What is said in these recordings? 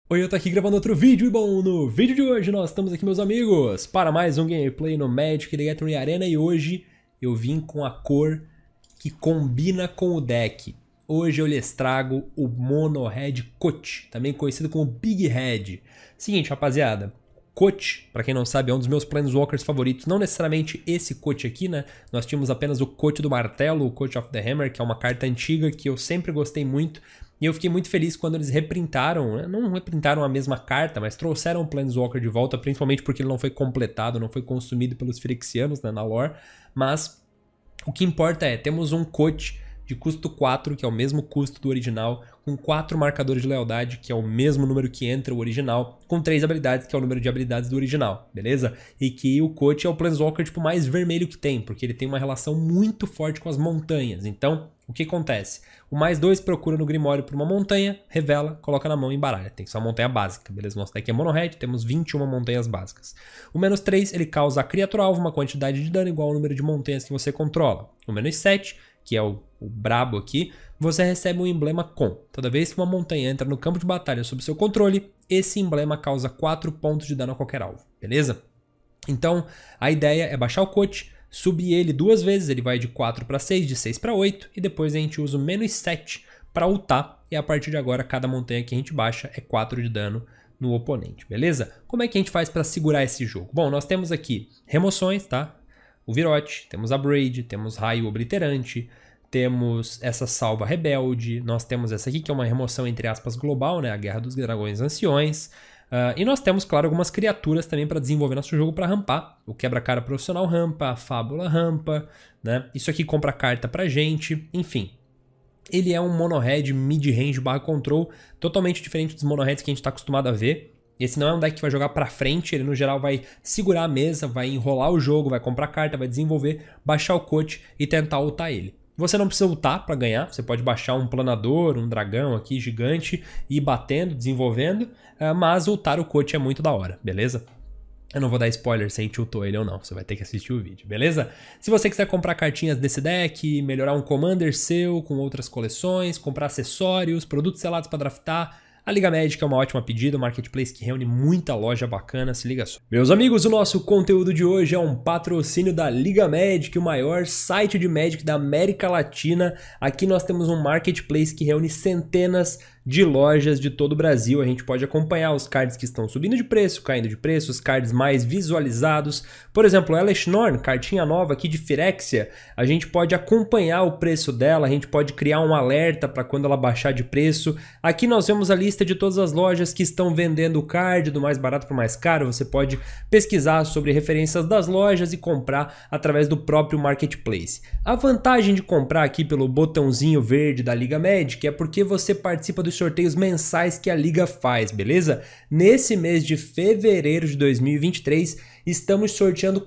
Oi, eu tô aqui gravando outro vídeo e bom, no vídeo de hoje nós estamos aqui, meus amigos, para mais um gameplay no Magic The Gathering Arena e hoje eu vim com a cor que combina com o deck. Hoje eu lhes trago o Mono Red Kote, também conhecido como Big Red. Seguinte, rapaziada, Kote, pra quem não sabe, é um dos meus Planeswalkers favoritos, não necessariamente esse Kote aqui, né? Nós tínhamos apenas o Kote do Martelo, o Kote of the Hammer, que é uma carta antiga que eu sempre gostei muito. E eu fiquei muito feliz quando eles reprintaram, né? Não reprintaram a mesma carta, mas trouxeram o Planeswalker de volta, principalmente porque ele não foi completado, não foi consumido pelos Phyrexianos, né, na lore. Mas o que importa é, temos um Kote de custo 4, que é o mesmo custo do original, com 4 marcadores de lealdade, que é o mesmo número que entra o original, com 3 habilidades, que é o número de habilidades do original, beleza? E que o Kote é o Planeswalker tipo, mais vermelho que tem, porque ele tem uma relação muito forte com as montanhas. Então, o que acontece? O +2 procura no Grimório por uma montanha, revela, coloca na mão e embaralha. Tem só uma montanha básica, beleza? Nosso deck é Mono Red, temos 21 montanhas básicas. O -3, ele causa a criatura alvo uma quantidade de dano igual ao número de montanhas que você controla. O -7, que é o brabo aqui, você recebe um emblema com. Toda vez que uma montanha entra no campo de batalha sob seu controle, esse emblema causa 4 pontos de dano a qualquer alvo, beleza? Então, a ideia é baixar o Kote, subir ele 2 vezes, ele vai de 4 para 6, de 6 para 8, e depois a gente usa o -7 para ultar, e a partir de agora cada montanha que a gente baixa é 4 de dano no oponente, beleza? Como é que a gente faz para segurar esse jogo? Bom, nós temos aqui remoções, tá? O Virote, temos a Braid, temos Raio Obliterante, temos essa Salva Rebelde, nós temos essa aqui que é uma remoção entre aspas global, né? A Guerra dos Dragões Anciões. E nós temos, claro, algumas criaturas também para desenvolver nosso jogo para rampar. O Quebra-Cara Profissional rampa, a Fábula rampa, né? Isso aqui compra carta pra gente, enfim. Ele é um Mono Red mid-range / control, totalmente diferente dos Mono Reds que a gente está acostumado a ver. Esse não é um deck que vai jogar pra frente, ele no geral vai segurar a mesa, vai enrolar o jogo, vai comprar carta, vai desenvolver, baixar o Kote e tentar ultar ele. Você não precisa ultar para ganhar, você pode baixar um planador, um dragão aqui gigante e ir batendo, desenvolvendo, mas ultar o Kote é muito da hora, beleza? Eu não vou dar spoiler se a gente ultou ele ou não, você vai ter que assistir o vídeo, beleza? Se você quiser comprar cartinhas desse deck, melhorar um commander seu com outras coleções, comprar acessórios, produtos selados para draftar, a Liga Magic é uma ótima pedida, um marketplace que reúne muita loja bacana, se liga só. Meus amigos, o nosso conteúdo de hoje é um patrocínio da Liga Magic, o maior site de Magic da América Latina. Aqui nós temos um marketplace que reúne centenas de lojas de todo o Brasil. A gente pode acompanhar os cards que estão subindo de preço, caindo de preço, os cards mais visualizados. Por exemplo, Elesh Norn, cartinha nova aqui de Phyrexia, a gente pode acompanhar o preço dela, a gente pode criar um alerta para quando ela baixar de preço. Aqui nós vemos a lista de todas as lojas que estão vendendo o card, do mais barato para o mais caro. Você pode pesquisar sobre referências das lojas e comprar através do próprio marketplace. A vantagem de comprar aqui pelo botãozinho verde da Liga Magic é porque você participa dos sorteios mensais que a Liga faz, beleza? Nesse mês de fevereiro de 2023, estamos sorteando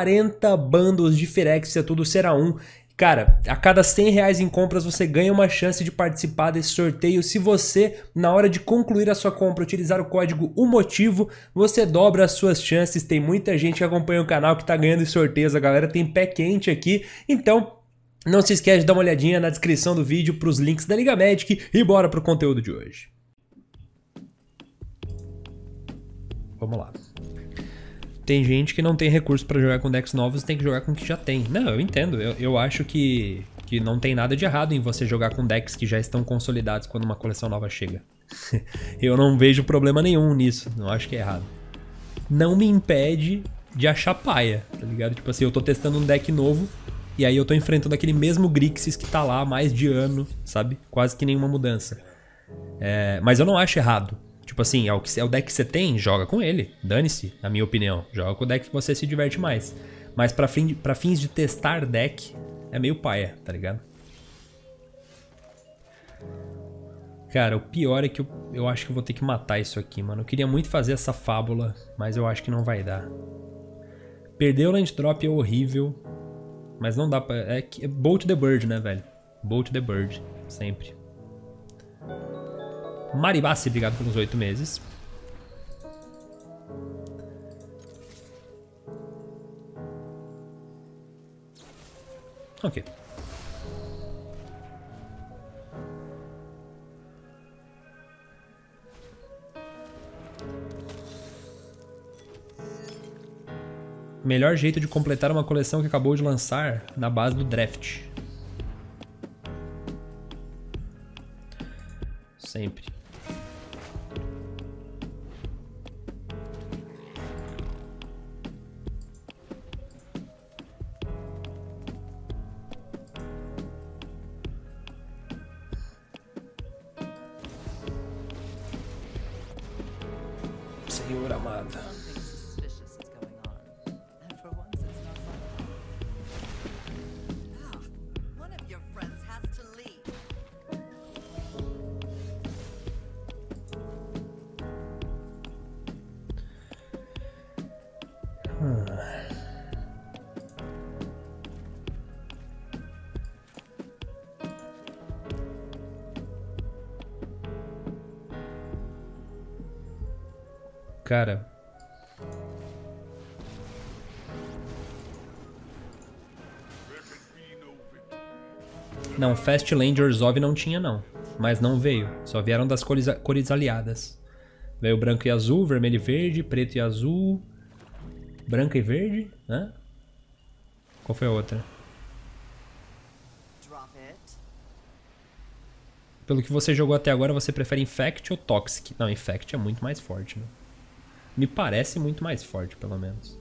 40 bundles de Phyrexia, tudo será um. Cara, a cada R$100 em compras você ganha uma chance de participar desse sorteio. Se você, na hora de concluir a sua compra, utilizar o código UMOTIVO, você dobra as suas chances. Tem muita gente que acompanha o canal que tá ganhando sorteios, a galera tem pé quente aqui, então não se esquece de dar uma olhadinha na descrição do vídeo para os links da Liga Magic e bora pro conteúdo de hoje. Vamos lá. Tem gente que não tem recurso para jogar com decks novos e tem que jogar com o que já tem. Não, eu entendo. Eu acho que não tem nada de errado em você jogar com decks que já estão consolidados quando uma coleção nova chega. Eu não vejo problema nenhum nisso. Não acho que é errado. Não me impede de achar paia, tá ligado? Tipo assim, eu tô testando um deck novo e aí eu tô enfrentando aquele mesmo Grixis que tá lá há mais de ano, sabe? Quase que nenhuma mudança. Mas eu não acho errado. Tipo assim, é o deck que você tem, joga com ele. Dane-se, na minha opinião. Joga com o deck que você se diverte mais. Mas pra fins de testar deck, é meio paia, tá ligado? Cara, o pior é que eu acho que eu vou ter que matar isso aqui, mano. Eu queria muito fazer essa fábula, mas eu acho que não vai dar. Perder o land drop é horrível. Mas não dá pra... É Bolt the Bird, né, velho? Bolt the Bird, sempre. Maribassi, obrigado pelos 8 meses. Ok. Melhor jeito de completar uma coleção que acabou de lançar na base do draft. Sempre. Senhor amado. Cara, não, Fast Lane de Orzhov não tinha não, mas não veio, só vieram das cores aliadas. Veio branco e azul, vermelho e verde, preto e azul, branca e verde, né? Qual foi a outra? Pelo que você jogou até agora, você prefere Infect ou Toxic? Não, Infect é muito mais forte, né? Me parece muito mais forte, pelo menos.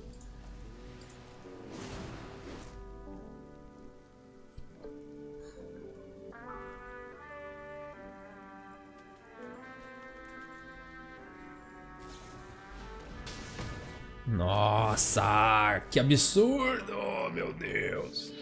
Nossa, que absurdo, meu Deus.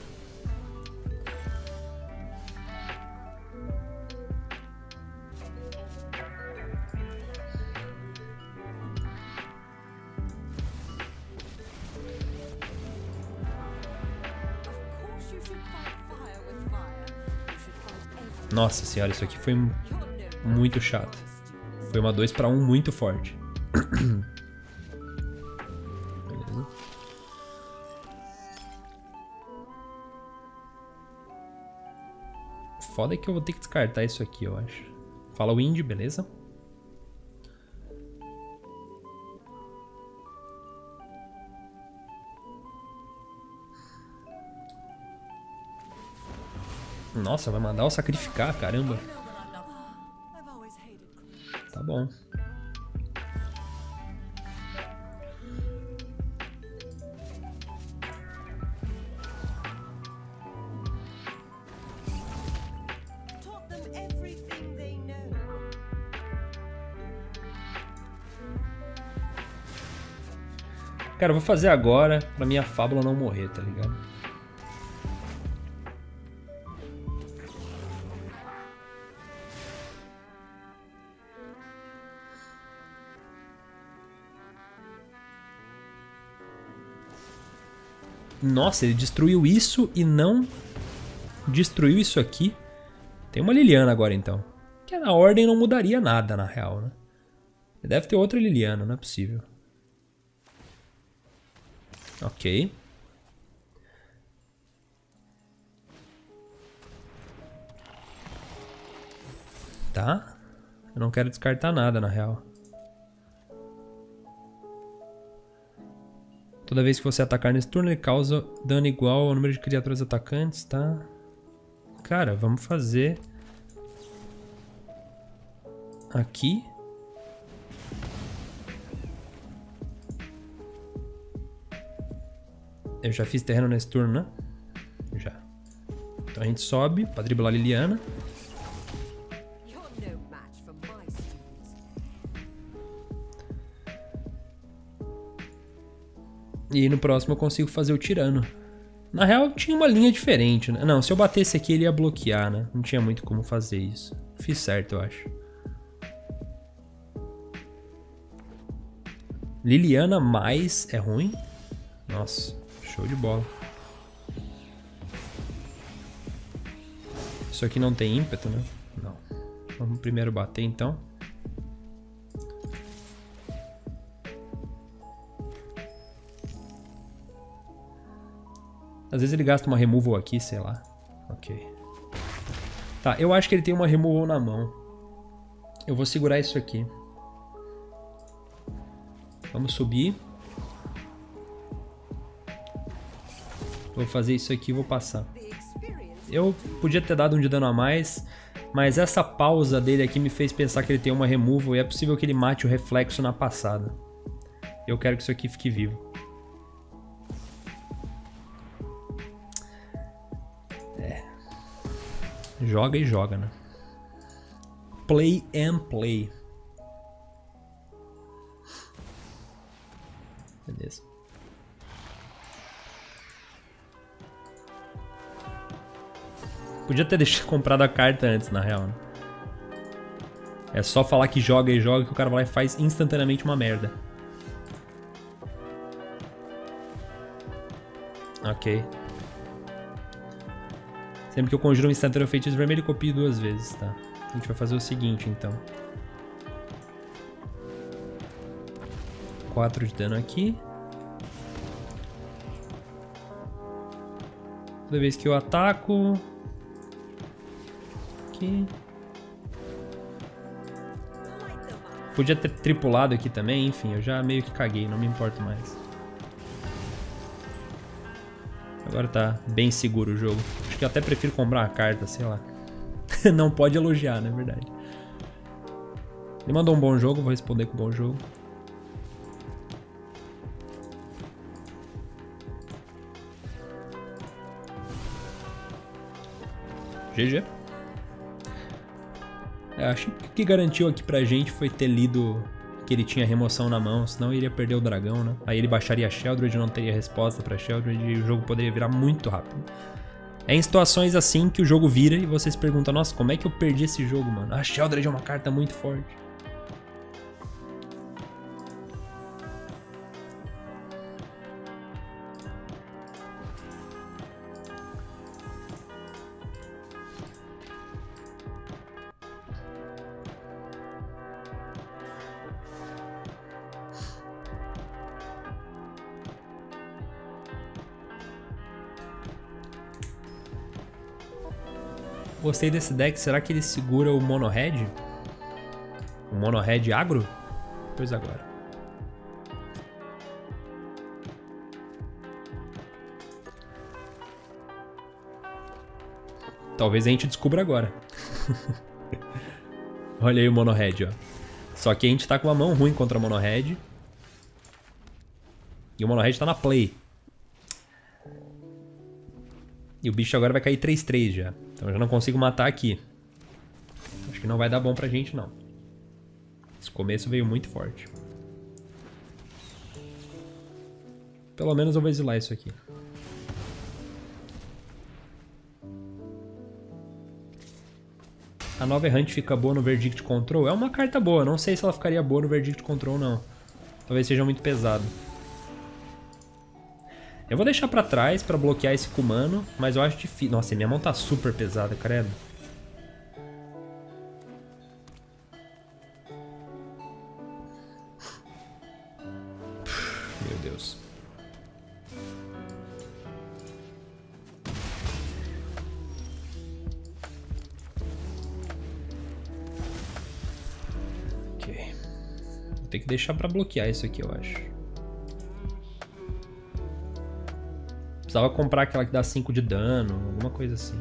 Nossa senhora, isso aqui foi muito chato. Foi uma 2 para 1 muito forte. Beleza. Foda é que eu vou ter que descartar isso aqui, eu acho. Fala o Indy, beleza? Nossa, vai mandar eu sacrificar, caramba. Tá bom. Cara, eu vou fazer agora pra minha fábula não morrer, tá ligado? Nossa, ele destruiu isso e não destruiu isso aqui. Tem uma Liliana agora, então. Que na ordem não mudaria nada, na real, né? Deve ter outra Liliana, não é possível. Ok. Tá. Eu não quero descartar nada, na real. Toda vez que você atacar nesse turno, ele causa dano igual ao número de criaturas atacantes, tá? Cara, vamos fazer... aqui. Eu já fiz terreno nesse turno, né? Já. Então a gente sobe pra driblar a Liliana. E no próximo eu consigo fazer o tirano. Na real tinha uma linha diferente, né? Não, se eu batesse aqui ele ia bloquear, né? Não tinha muito como fazer isso. Fiz certo, eu acho. Liliana mais é ruim? Nossa, show de bola. Isso aqui não tem ímpeto, né? Não. Vamos primeiro bater então. Às vezes ele gasta uma removal aqui, sei lá. Ok. Tá, eu acho que ele tem uma removal na mão. Eu vou segurar isso aqui. Vamos subir. Vou fazer isso aqui e vou passar. Eu podia ter dado um de dano a mais, mas essa pausa dele aqui me fez pensar que ele tem uma removal e é possível que ele mate o reflexo na passada. Eu quero que isso aqui fique vivo. Joga e joga, né? Play and play. Beleza. Podia ter comprado a carta antes, na real, né? É só falar que joga e joga que o cara vai lá e faz instantaneamente uma merda. Ok. Sempre que eu conjuro um instantâneo feitiço vermelho, copio 2 vezes, tá? A gente vai fazer o seguinte, então. 4 de dano aqui. Toda vez que eu ataco... Aqui. Podia ter tripulado aqui também, enfim, eu já meio que caguei, não me importo mais. Agora tá bem seguro o jogo. Acho que eu até prefiro comprar uma carta, sei lá. Não pode elogiar, não é verdade? Ele mandou um bom jogo, vou responder com um bom jogo. GG. Acho que o que garantiu aqui pra gente foi ter lido que ele tinha remoção na mão, senão ele iria perder o dragão, né? Aí ele baixaria a Sheoldred, não teria resposta pra Sheoldred e o jogo poderia virar muito rápido. É em situações assim que o jogo vira e você se pergunta, nossa, como é que eu perdi esse jogo, mano? A Sheoldred é uma carta muito forte. Gostei desse deck, será que ele segura o Mono Red? O Mono Red agro? Pois agora. Talvez a gente descubra agora. Olha aí o Mono Red, ó. Só que a gente tá com uma mão ruim contra o Mono Red. E o Mono Red tá na play. E o bicho agora vai cair 3/3 já. Então eu já não consigo matar aqui. Acho que não vai dar bom pra gente, não. Esse começo veio muito forte. Pelo menos eu vou exilar isso aqui. A nova errante fica boa no Verdict Control? É uma carta boa, não sei se ela ficaria boa no Verdict Control, não. Talvez seja muito pesado. Eu vou deixar pra trás pra bloquear esse Kumano, mas eu acho difícil. Nossa, minha mão tá super pesada, credo. Meu Deus. Ok. Vou ter que deixar pra bloquear isso aqui, eu acho. Precisava comprar aquela que dá 5 de dano, alguma coisa assim.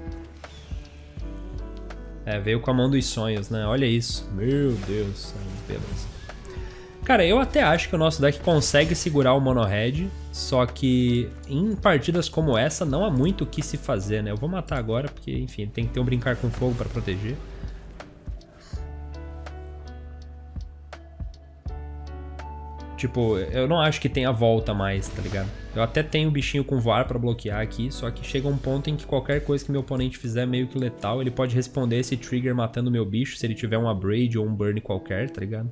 É, veio com a mão dos sonhos, né? Olha isso. Meu Deus. Beleza. Cara, eu até acho que o nosso deck consegue segurar o Mono Red, só que em partidas como essa não há muito o que se fazer, né? Eu vou matar agora, porque, enfim, tem que ter um brincar com fogo pra proteger. Tipo, eu não acho que tenha volta mais, tá ligado? Eu até tenho o bichinho com voar pra bloquear aqui, só que chega um ponto em que qualquer coisa que meu oponente fizer é meio que letal, ele pode responder esse trigger matando o meu bicho, se ele tiver um Abrade ou um Burn qualquer, tá ligado?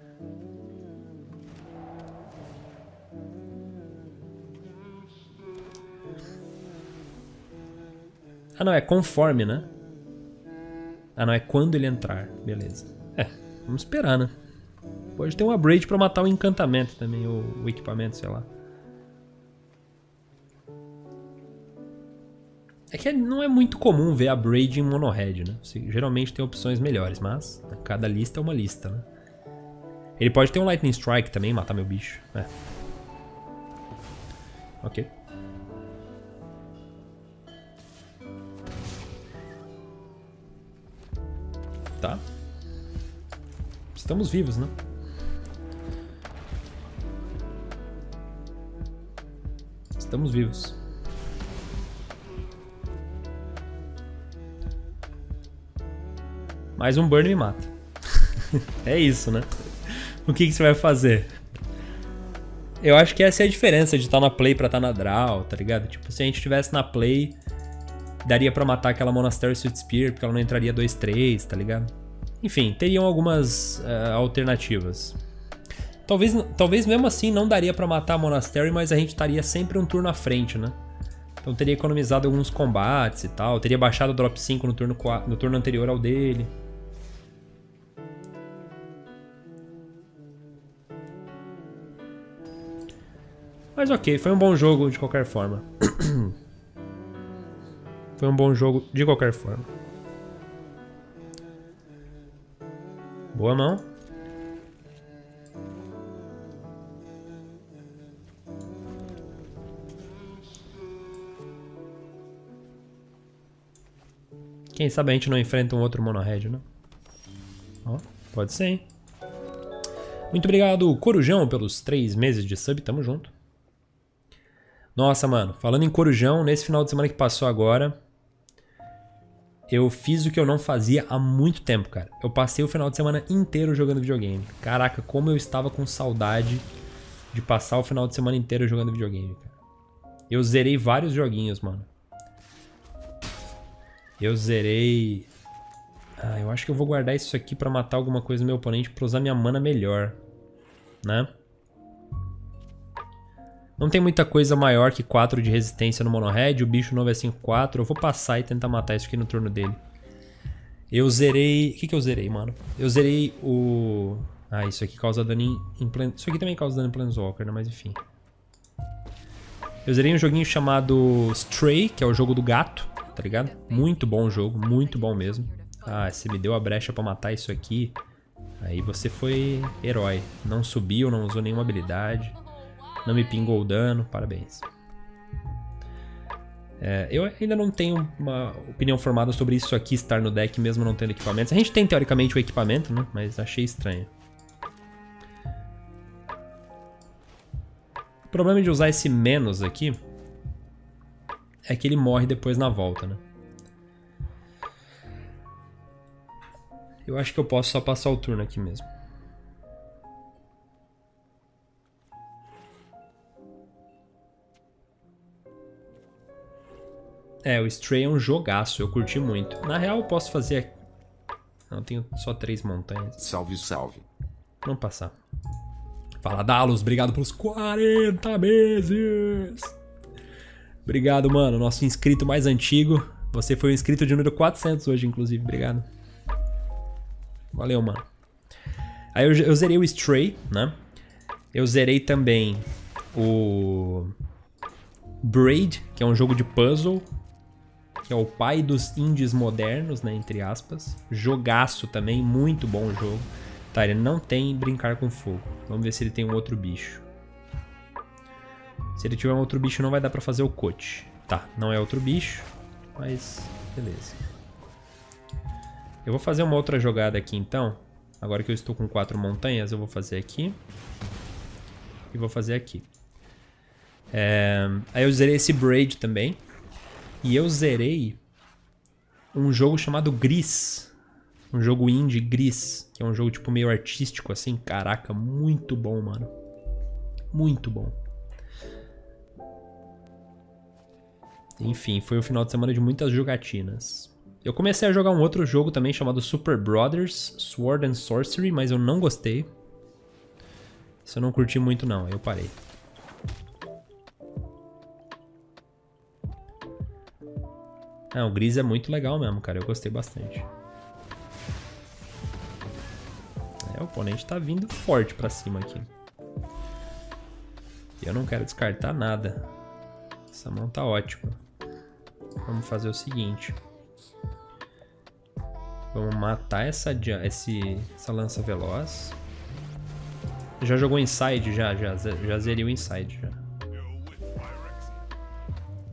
Ah não, é conforme, né? Ah não, é quando ele entrar, beleza. É, vamos esperar, né? Pode ter um Abrade pra matar o encantamento também, o equipamento, sei lá. É que não é muito comum ver Abrade em Mono Red, né? Você geralmente tem opções melhores, mas cada lista é uma lista, né? Ele pode ter um Lightning Strike também, matar meu bicho. É. Ok. estamos vivos, né? Estamos vivos. Mais um burn me mata. É isso, né? O que você vai fazer? Eu acho que essa é a diferença de estar na play pra estar na draw, tá ligado? Tipo, se a gente estivesse na play, daria pra matar aquela Monastery Sweet Spear, porque ela não entraria 2-3, tá ligado? Enfim, teriam algumas alternativas. Talvez mesmo assim não daria pra matar a Monastery, mas a gente estaria sempre um turno à frente, né? Então teria economizado alguns combates e tal, teria baixado o drop 5 no turno anterior ao dele. Mas ok, foi um bom jogo de qualquer forma. Foi um bom jogo de qualquer forma. Boa mão. Quem sabe a gente não enfrenta um outro mono red, né? Ó, pode ser, hein? Muito obrigado, Corujão, pelos 3 meses de sub. Tamo junto. Nossa, mano, falando em Corujão, nesse final de semana que passou agora, eu fiz o que eu não fazia há muito tempo, cara. Eu passei o final de semana inteiro jogando videogame. Caraca, como eu estava com saudade de passar o final de semana inteiro jogando videogame, cara. Eu zerei vários joguinhos, mano. Eu zerei... Ah, eu acho que eu vou guardar isso aqui pra matar alguma coisa do meu oponente pra usar minha mana melhor, né? Não tem muita coisa maior que 4 de resistência no mono red, o bicho novo é 5/4. Eu vou passar e tentar matar isso aqui no turno dele. Eu zerei... O que eu zerei, mano? Eu zerei o... Ah, isso aqui causa dano em Isso aqui também causa dano em Planeswalker, né? Mas enfim. Eu zerei um joguinho chamado Stray, que é o jogo do gato, tá ligado? Muito bom o jogo, muito bom mesmo. Ah, você me deu a brecha pra matar isso aqui. Aí você foi herói. Não subiu, não usou nenhuma habilidade. Não me pingou o dano, parabéns. Eu ainda não tenho uma opinião formada sobre isso aqui estar no deck, mesmo não tendo equipamentos. A gente tem, teoricamente, o equipamento, né? Mas achei estranho. O problema de usar esse menos aqui é que ele morre depois na volta, né? Eu acho que eu posso só passar o turno aqui mesmo. O Stray é um jogaço, eu curti muito. Na real, eu posso fazer... Não, eu tenho só 3 montanhas. Salve, salve. Vamos passar. Fala, Dalos, obrigado pelos 40 meses. Obrigado, mano, nosso inscrito mais antigo. Você foi o inscrito de número 400 hoje, inclusive, obrigado. Valeu, mano. Aí eu zerei o Stray, né? Eu zerei também o Braid, que é um jogo de puzzle, que é o pai dos indies modernos, né, entre aspas. Jogaço também, muito bom o jogo. Tá, ele não tem brincar com fogo. Vamos ver se ele tem um outro bicho. Se ele tiver um outro bicho, não vai dar pra fazer o coach. Tá, não é outro bicho, mas beleza. Eu vou fazer uma outra jogada aqui, então. Agora que eu estou com 4 montanhas, eu vou fazer aqui. E vou fazer aqui. Aí eu zerei esse Braid também. E eu zerei um jogo chamado Gris. Um jogo indie, Gris. Que é um jogo tipo meio artístico assim. Caraca, muito bom, mano. Muito bom. Enfim, foi um final de semana de muitas jogatinas. Eu comecei a jogar um outro jogo também chamado Super Brothers Sword and Sorcery, mas eu não gostei. Isso eu não curti muito não, aí eu parei. O Gris é muito legal mesmo, cara. Eu gostei bastante. O oponente tá vindo forte pra cima aqui. Eu não quero descartar nada. Essa mão tá ótima. Vamos fazer o seguinte. Vamos matar essa lança veloz. Já jogou Inside? Já zerei o Inside já.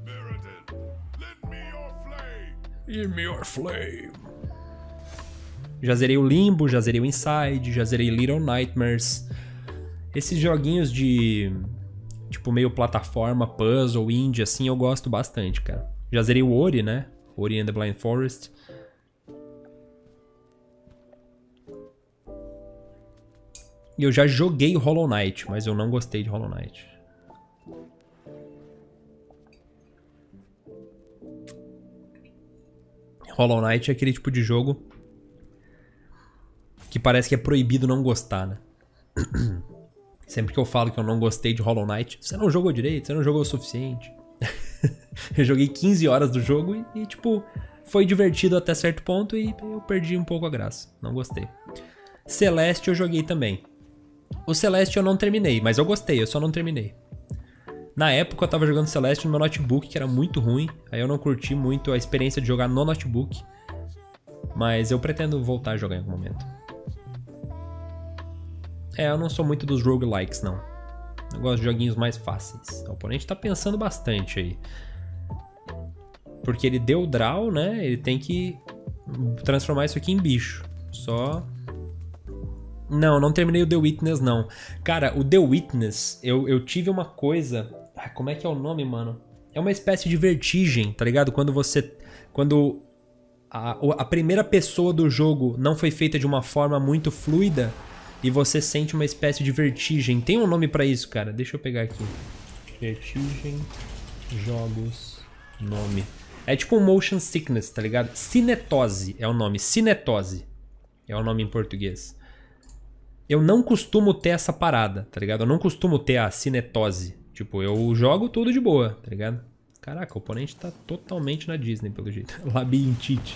Give me your flame. Já zerei o Limbo, já zerei o Inside, já zerei Little Nightmares. Esses joguinhos de... tipo, meio plataforma, puzzle, indie, assim, eu gosto bastante, cara. Já zerei o Ori, né? Ori and the Blind Forest. E eu já joguei Hollow Knight, mas eu não gostei de Hollow Knight. Hollow Knight é aquele tipo de jogo que parece que é proibido não gostar, né? Sempre que eu falo que eu não gostei de Hollow Knight, você não jogou direito, você não jogou o suficiente. Eu joguei 15 horas do jogo e, tipo, foi divertido até certo ponto e eu perdi um pouco a graça. Não gostei. Celeste eu joguei também. O Celeste eu não terminei, mas eu gostei, eu só não terminei. Na época eu tava jogando Celeste no meu notebook, que era muito ruim. Aí eu não curti muito a experiência de jogar no notebook. Mas eu pretendo voltar a jogar em algum momento. Eu não sou muito dos roguelikes, não. Eu gosto de joguinhos mais fáceis. O oponente tá pensando bastante aí. Porque ele deu o draw, né? Ele tem que transformar isso aqui em bicho. Só... Não terminei o The Witness, não. Cara, o The Witness, eu tive uma coisa... como é que é o nome, mano? É uma espécie de vertigem, tá ligado? Quando você... Quando a primeira pessoa do jogo não foi feita de uma forma muito fluida e você sente uma espécie de vertigem. Tem um nome pra isso, cara. Deixa eu pegar aqui. Vertigem, jogos, nome. É tipo um motion sickness, tá ligado? Cinetose é o nome. Cinetose é o nome em português. Eu não costumo ter essa parada, tá ligado? Eu não costumo ter a cinetose. Tipo, eu jogo tudo de boa, tá ligado? Caraca, o oponente tá totalmente na Disney, pelo jeito. Labirintite.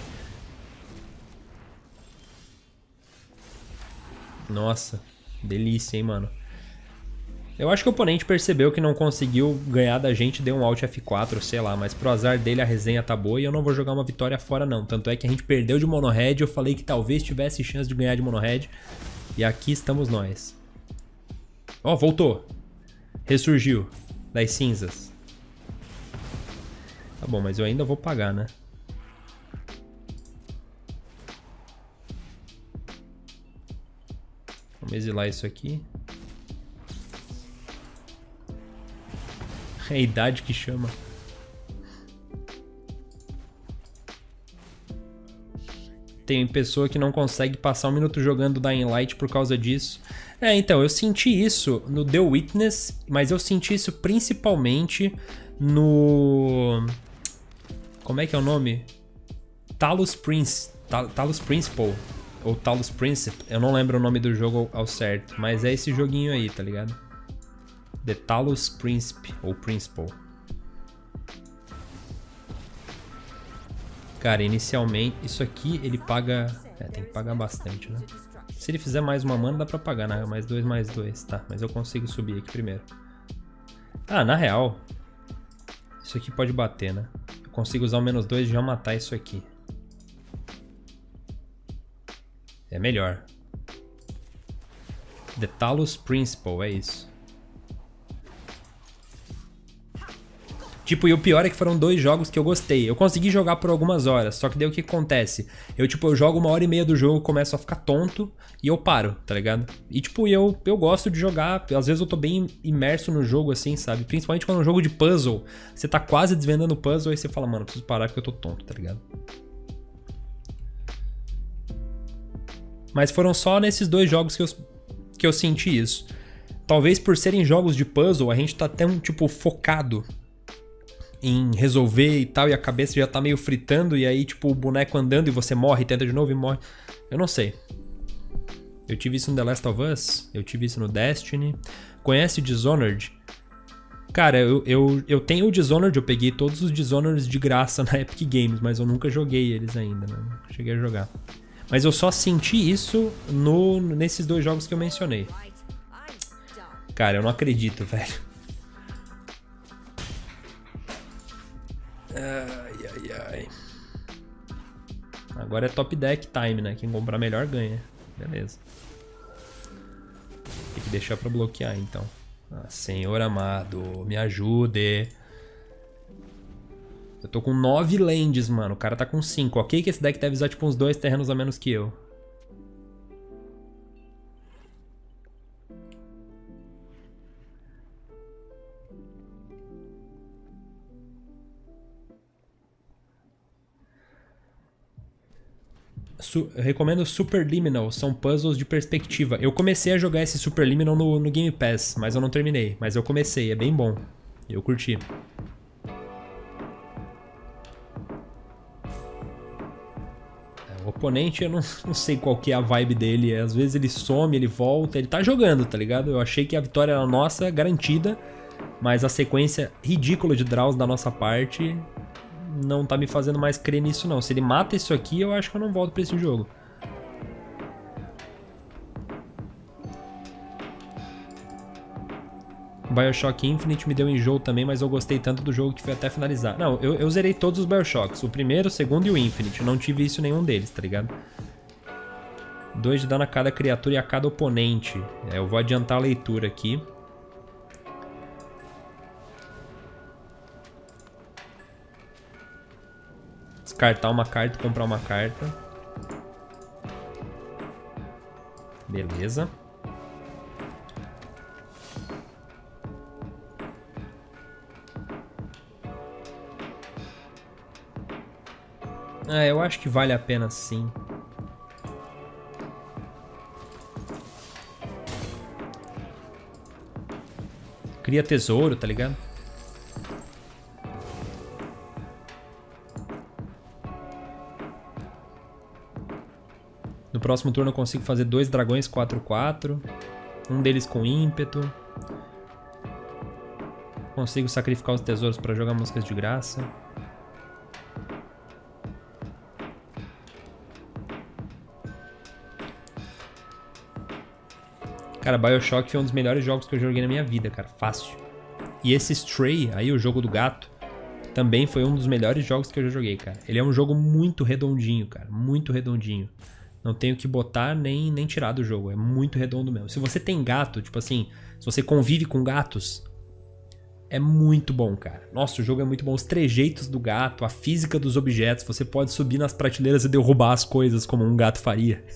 Nossa, delícia, hein, mano. Eu acho que o oponente percebeu que não conseguiu ganhar da gente, deu um Alt F4, sei lá. Mas pro azar dele a resenha tá boa e eu não vou jogar uma vitória fora, não. Tanto é que a gente perdeu de mono-red, eu falei que talvez tivesse chance de ganhar de mono-red. E aqui estamos nós. Ó, voltou. Ressurgiu das cinzas. Tá bom, mas eu ainda vou pagar, né? Vamos exilar isso aqui. É a idade que chama. Tem pessoa que não consegue passar um minuto jogando Dying Light por causa disso. Então, eu senti isso no The Witness, mas eu senti isso principalmente no... Como é que é o nome? Talos Principle. Ou Talos Principe. Eu não lembro o nome do jogo ao certo, mas é esse joguinho aí, tá ligado? The Talos Principe, ou Principle. Cara, inicialmente, isso aqui ele paga... tem que pagar bastante, né? Se ele fizer mais uma mana, dá pra pagar, né? Mais 2, tá. Mas eu consigo subir aqui primeiro. Ah, na real, isso aqui pode bater, né? Eu consigo usar o -2 e já matar isso aqui. É melhor. The Talos Principle, é isso. Tipo, e o pior é que foram 2 jogos que eu gostei. Eu consegui jogar por algumas horas, só que daí o que acontece? Eu jogo 1h30 do jogo, começo a ficar tonto e eu paro, tá ligado? E tipo, eu gosto de jogar, às vezes eu tô bem imerso no jogo assim, sabe? Principalmente quando é um jogo de puzzle, você tá quase desvendando o puzzle e você fala, mano, preciso parar porque eu tô tonto, tá ligado? Mas foram só nesses 2 jogos que eu senti isso. Talvez por serem jogos de puzzle, a gente tá tão, tipo, focado em resolver e tal, e a cabeça já tá meio fritando, e aí, tipo, o boneco andando e você morre, tenta de novo e morre. Eu não sei. Eu tive isso no The Last of Us, eu tive isso no Destiny. Conhece o Dishonored? Cara, eu tenho o Dishonored, eu peguei todos os Dishonored de graça na Epic Games, mas eu nunca joguei eles ainda, né? Nunca cheguei a jogar. Mas eu só senti isso nesses 2 jogos que eu mencionei. Cara, eu não acredito, velho. Ai. Agora é top deck time, né? Quem comprar melhor ganha. Beleza. Tem que deixar pra bloquear, então. Ah, senhor amado, me ajude. Eu tô com 9 lands, mano. O cara tá com 5. Ok que esse deck deve usar tipo uns 2 terrenos a menos que eu. recomendo Superliminal, são puzzles de perspectiva. Eu comecei a jogar esse Superliminal no Game Pass, mas eu não terminei. Mas eu comecei, é bem bom. Eu curti. O oponente, eu não sei qual que é a vibe dele. Às vezes ele some, ele volta, ele tá jogando, tá ligado? Eu achei que a vitória era nossa, garantida. Mas a sequência ridícula de draws da nossa parte não tá me fazendo mais crer nisso não. Se ele mata isso aqui, eu acho que eu não volto pra esse jogo. Bioshock Infinite me deu enjoo também, mas eu gostei tanto do jogo que foi até finalizar. Não, eu zerei todos os Bioshocks. O primeiro, o segundo e o Infinite. Eu não tive isso em nenhum deles, tá ligado? 2 de dano a cada criatura e a cada oponente. Eu vou adiantar a leitura aqui. Descartar uma carta e comprar uma carta. Beleza. Eu acho que vale a pena sim. Cria tesouro, tá ligado? No próximo turno eu consigo fazer 2 dragões 4/4. Um deles com ímpeto. Consigo sacrificar os tesouros pra jogar músicas de graça. Cara, Bioshock foi um dos melhores jogos que eu joguei na minha vida, cara. Fácil. E esse Stray, aí o jogo do gato, também foi um dos melhores jogos que eu já joguei, cara. Ele é um jogo muito redondinho, cara. Muito redondinho. Não tenho que botar nem tirar do jogo. É muito redondo mesmo. Se você tem gato, tipo assim, se você convive com gatos, é muito bom, cara. Nossa, o jogo é muito bom. Os trejeitos do gato, a física dos objetos. Você pode subir nas prateleiras e derrubar as coisas como um gato faria.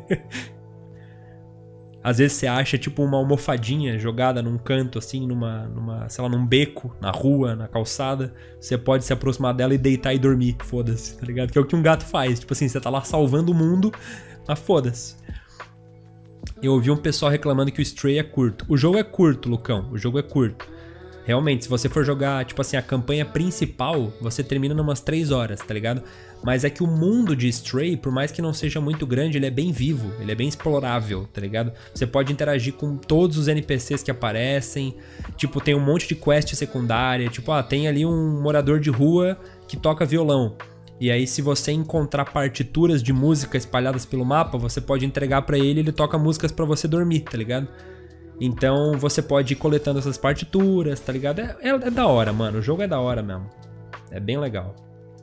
Às vezes você acha tipo uma almofadinha jogada num canto assim, sei lá, num beco, na rua, na calçada. Você pode se aproximar dela e deitar e dormir, foda-se, tá ligado? Que é o que um gato faz, tipo assim, você tá lá salvando o mundo, mas foda-se. Eu ouvi um pessoal reclamando que o Stray é curto. O jogo é curto, Lucão, o jogo é curto. Realmente, se você for jogar, tipo assim, a campanha principal, você termina numas 3 horas, tá ligado? Mas é que o mundo de Stray, por mais que não seja muito grande, ele é bem vivo, ele é bem explorável, tá ligado? Você pode interagir com todos os NPCs que aparecem, tipo, tem um monte de quest secundária, tipo, tem ali um morador de rua que toca violão. E aí, se você encontrar partituras de música espalhadas pelo mapa, você pode entregar pra ele e ele toca músicas pra você dormir, tá ligado? Então você pode ir coletando essas partituras, tá ligado? É da hora, mano. O jogo é da hora mesmo. É bem legal.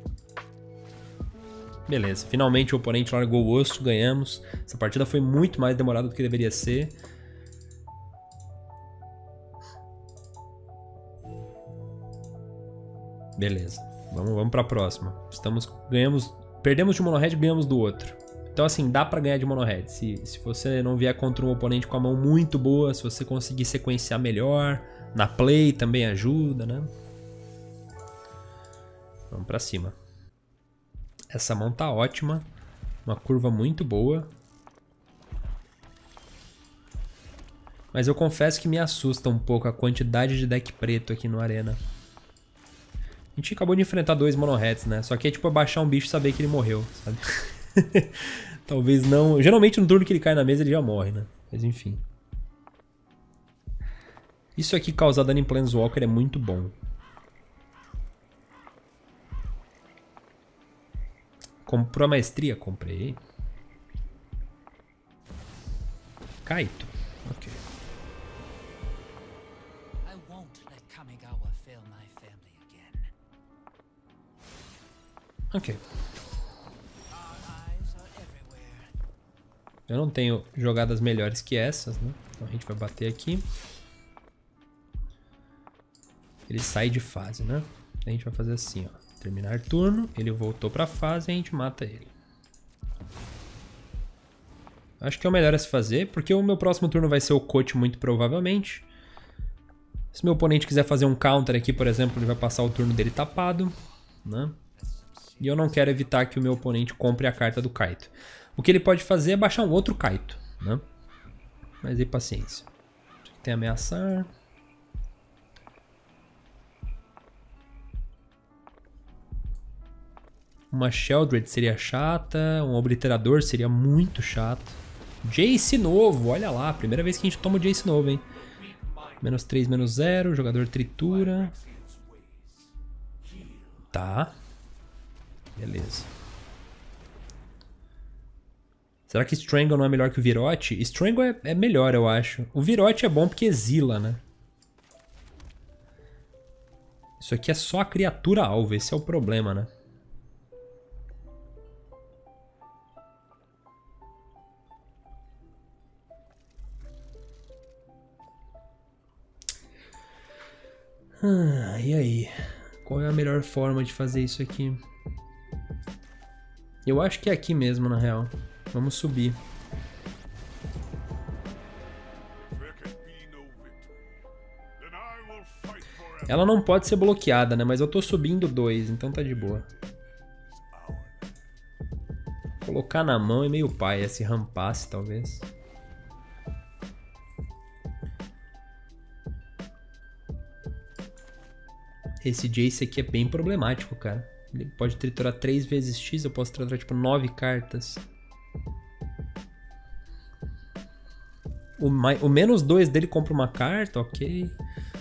Beleza, finalmente o oponente largou o osso, ganhamos. Essa partida foi muito mais demorada do que deveria ser. Beleza, vamos pra próxima. Perdemos de mono-red e ganhamos do outro. Então assim, dá pra ganhar de mono-red. Se você não vier contra um oponente com a mão muito boa, se você conseguir sequenciar melhor, na play também ajuda, né? Vamos pra cima. Essa mão tá ótima, uma curva muito boa. Mas eu confesso que me assusta um pouco a quantidade de deck preto aqui no Arena. A gente acabou de enfrentar 2 mono-reds, né? Só que é tipo abaixar um bicho e saber que ele morreu, sabe? Talvez não... Geralmente no turno que ele cai na mesa ele já morre, né? Mas enfim. Isso aqui causar dano em Planeswalker é muito bom. Comprou a maestria? Comprei. Kaito. Ok. Ok. Eu não tenho jogadas melhores que essas, né? Então a gente vai bater aqui. Ele sai de fase, né? A gente vai fazer assim, ó. Terminar turno, ele voltou pra fase e a gente mata ele. Acho que é o melhor a se fazer, porque o meu próximo turno vai ser o Coach muito provavelmente. Se meu oponente quiser fazer um counter aqui, por exemplo, ele vai passar o turno dele tapado, né? E eu não quero evitar que o meu oponente compre a carta do Kaito. O que ele pode fazer é baixar um outro Kaito, né? Mas aí paciência. Tem ameaçar. Uma Sheldred seria chata. Um Obliterador seria muito chato. Jace novo, olha lá. Primeira vez que a gente toma o Jace novo, hein? -3, -0. Jogador tritura. Tá. Beleza. Será que Strangle não é melhor que o Virote? Strangle é melhor, eu acho. O Virote é bom porque exila, né? Isso aqui é só a criatura alvo, esse é o problema, né? E aí? Qual é a melhor forma de fazer isso aqui? Eu acho que é aqui mesmo, na real. Vamos subir. Ela não pode ser bloqueada, né? Mas eu tô subindo 2, então tá de boa. Colocar na mão é meio paia, se rampasse, talvez. Esse Jace aqui é bem problemático, cara. Ele pode triturar 3 vezes X, eu posso triturar tipo 9 cartas. O -2 dele compra uma carta, ok.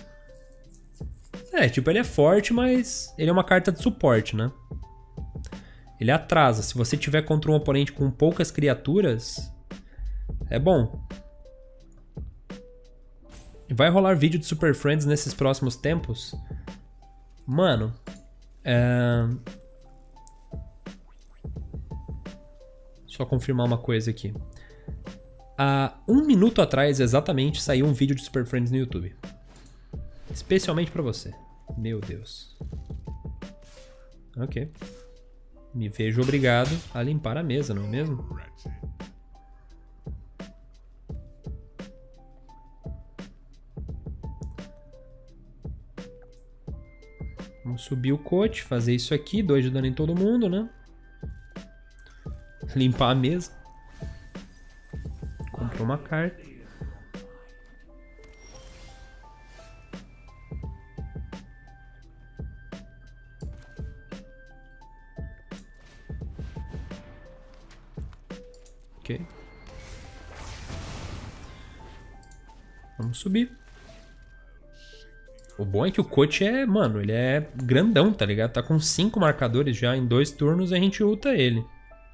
É, tipo, ele é forte, mas ele é uma carta de suporte, né? Ele atrasa. Se você tiver contra um oponente com poucas criaturas, é bom. Vai rolar vídeo de Super Friends nesses próximos tempos? Mano, só confirmar uma coisa aqui. Há 1 minuto atrás, exatamente, saiu um vídeo de Super Friends no YouTube. Especialmente pra você. Meu Deus. Ok. Me vejo obrigado a limpar a mesa, não é mesmo? Vamos subir o coach, fazer isso aqui, 2 de dano em todo mundo, né? Limpar a mesa. Comprou uma carta. Ok. Vamos subir. O bom é que o coach é, mano, ele é grandão, tá ligado? Tá com 5 marcadores já, em 2 turnos a gente ulta ele.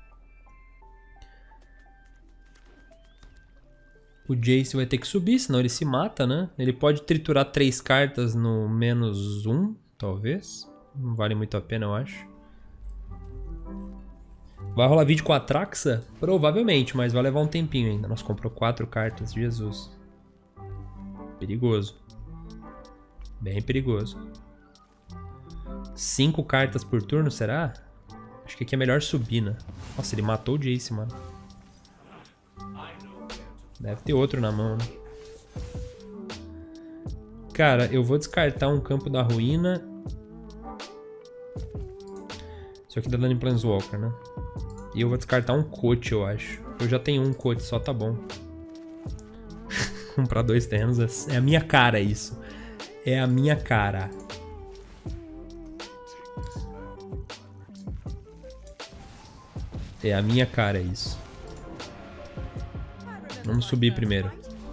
O Jace vai ter que subir, senão ele se mata, né? Ele pode triturar 3 cartas no -1, talvez. Não vale muito a pena, eu acho. Vai rolar vídeo com a Traxa? Provavelmente, mas vai levar um tempinho ainda. Nós comprou 4 cartas, Jesus. Perigoso. Bem perigoso. 5 cartas por turno, será? Acho que aqui é melhor subir, né? Nossa, ele matou o Jace, mano. Deve ter outro na mão, né? Cara, eu vou descartar um Campo da Ruína. Isso aqui dá dano em Planeswalker, né? E eu vou descartar um coach, eu acho. Eu já tenho um coach só, tá bom. Comprar 2 terrenos é a minha cara isso. É a minha cara. É a minha cara isso. Vamos subir primeiro.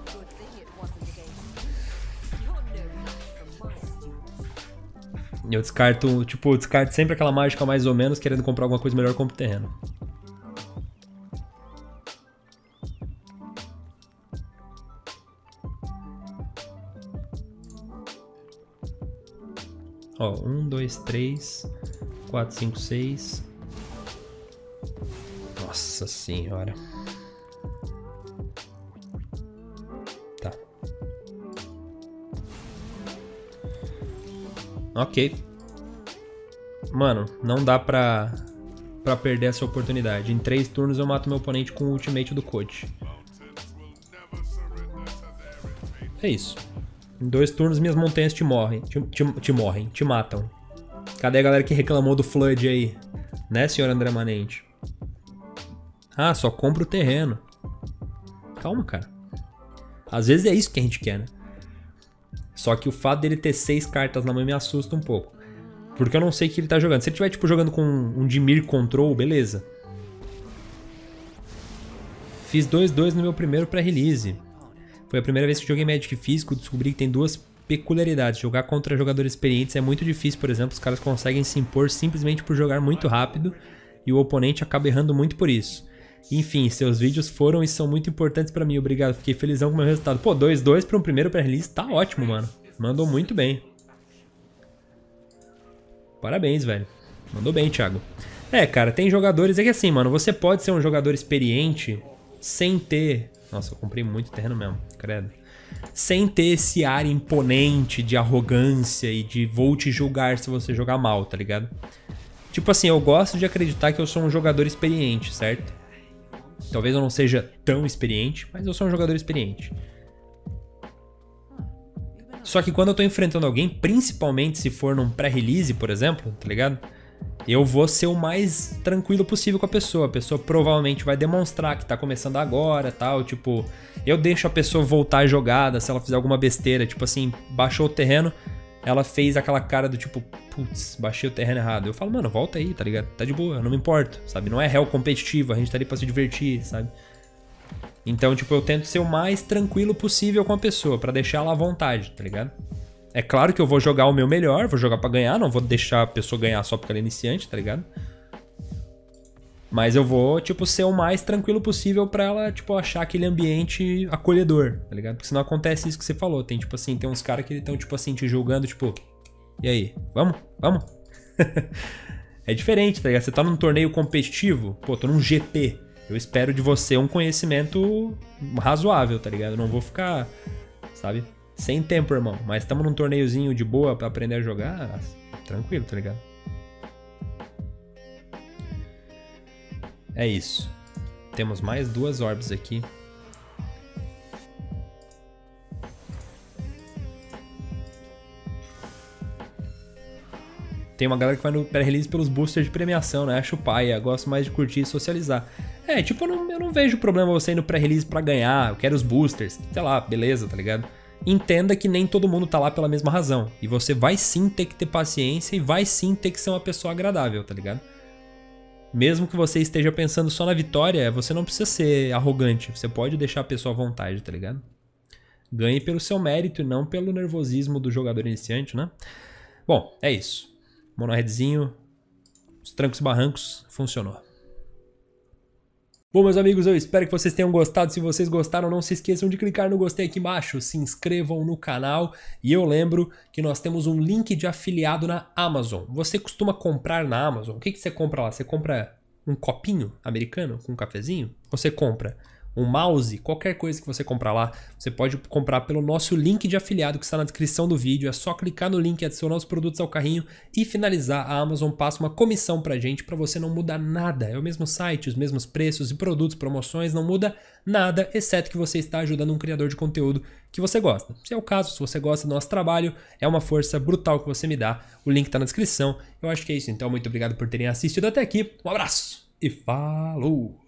Eu descarto, tipo, descarto sempre aquela mágica mais ou menos, querendo comprar alguma coisa melhor, compro terreno. Ó, 1, 2, 3, 4, 5, 6. Nossa senhora. Tá. Ok. Mano, não dá pra perder essa oportunidade. Em 3 turnos eu mato meu oponente com o ultimate do coach. É isso. Em 2 turnos minhas montanhas te morrem. Te matam. Cadê a galera que reclamou do Flood aí? Né, senhor André Manente? Ah, só compra o terreno. Calma, cara. Às vezes é isso que a gente quer, né? Só que o fato dele ter 6 cartas na mão me assusta um pouco. Porque eu não sei o que ele tá jogando. Se ele estiver, tipo, jogando com um Dimir Control, beleza. Fiz 2-2 no meu primeiro pré-release. Foi a primeira vez que joguei Magic físico, descobri que tem duas peculiaridades. Jogar contra jogadores experientes é muito difícil, por exemplo, os caras conseguem se impor simplesmente por jogar muito rápido e o oponente acaba errando muito por isso. Enfim, seus vídeos foram e são muito importantes pra mim, obrigado, fiquei felizão com o meu resultado. Pô, 2-2 pra um primeiro pré-release, tá ótimo, mano. Mandou muito bem. Parabéns, velho. Mandou bem, Thiago. É, cara, tem jogadores... É que assim, mano, você pode ser um jogador experiente sem ter... Nossa, eu comprei muito terreno mesmo, credo. Sem ter esse ar imponente de arrogância e de vou te julgar se você jogar mal, tá ligado? Tipo assim, eu gosto de acreditar que eu sou um jogador experiente, certo? Talvez eu não seja tão experiente, mas eu sou um jogador experiente. Só que quando eu tô enfrentando alguém, principalmente se for num pré-release, por exemplo, tá ligado? Eu vou ser o mais tranquilo possível com a pessoa. A pessoa provavelmente vai demonstrar que tá começando agora, tal, tipo... Eu deixo a pessoa voltar a jogada se ela fizer alguma besteira, tipo assim, baixou o terreno, ela fez aquela cara do tipo, putz, baixei o terreno errado. Eu falo, mano, volta aí, tá ligado? Tá de boa, eu não me importo, sabe? Não é réu competitivo, a gente tá ali pra se divertir, sabe? Então, tipo, eu tento ser o mais tranquilo possível com a pessoa, pra deixar ela à vontade, tá ligado? É claro que eu vou jogar o meu melhor, vou jogar pra ganhar, não vou deixar a pessoa ganhar só porque ela é iniciante, tá ligado? Mas eu vou, tipo, ser o mais tranquilo possível pra ela, tipo, achar aquele ambiente acolhedor, tá ligado? Porque senão acontece isso que você falou. Tem, tipo assim, tem uns caras que estão, tipo assim, te julgando, tipo... E aí? Vamos? Vamos? É diferente, tá ligado? Você tá num torneio competitivo, pô, tô num GP. Eu espero de você um conhecimento razoável, tá ligado? Eu não vou ficar, sabe? Sem tempo, irmão. Mas estamos num torneiozinho de boa pra aprender a jogar, tranquilo, tá ligado? É isso. Temos mais 2 orbs aqui. Tem uma galera que vai no pré-release pelos boosters de premiação, né? Acho paia, gosto mais de curtir e socializar. É, tipo, eu não vejo problema você ir no pré-release pra ganhar, eu quero os boosters, sei lá, beleza, tá ligado? Entenda que nem todo mundo tá lá pela mesma razão. E você vai sim ter que ter paciência e vai sim ter que ser uma pessoa agradável, tá ligado? Mesmo que você esteja pensando só na vitória, você não precisa ser arrogante. Você pode deixar a pessoa à vontade, tá ligado? Ganhe pelo seu mérito e não pelo nervosismo do jogador iniciante, né? Bom, é isso. Mono-redzinho, os trancos e barrancos, funcionou. Bom, meus amigos, eu espero que vocês tenham gostado. Se vocês gostaram, não se esqueçam de clicar no gostei aqui embaixo, se inscrevam no canal. E eu lembro que nós temos um link de afiliado na Amazon. Você costuma comprar na Amazon? O que você compra lá? Você compra um copinho americano com um cafezinho? Você compra um mouse? Qualquer coisa que você comprar lá, você pode comprar pelo nosso link de afiliado que está na descrição do vídeo. É só clicar no link, adicionar os produtos ao carrinho e finalizar. A Amazon passa uma comissão pra gente, pra você não mudar nada. É o mesmo site, os mesmos preços e produtos, promoções, não muda nada, exceto que você está ajudando um criador de conteúdo que você gosta. Se é o caso, se você gosta do nosso trabalho, é uma força brutal que você me dá. O link tá na descrição. Eu acho que é isso, então muito obrigado por terem assistido até aqui. Um abraço e falou!